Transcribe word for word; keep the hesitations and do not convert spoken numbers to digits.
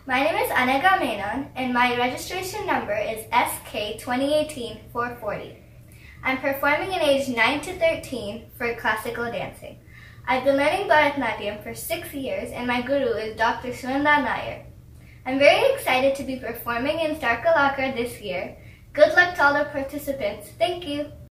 My name is Anega Menon, and my registration number is S K twenty eighteen dash four forty. I'm performing in age nine to thirteen for classical dancing. I've been learning Bharatanatyam for six years, and my guru is Doctor Sunanda Nair. I'm very excited to be performing in Kalakaar this year. Good luck to all the participants. Thank you.